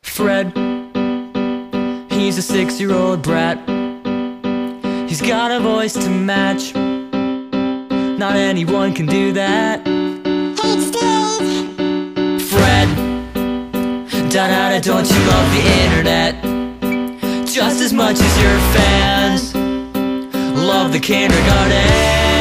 Fred, he's a 6-year-old brat. He's got a voice to match. Not anyone can do that. Hey, it's Dave. Fred, da-da-da, don't you love the internet just as much as your fans love the kindergarten?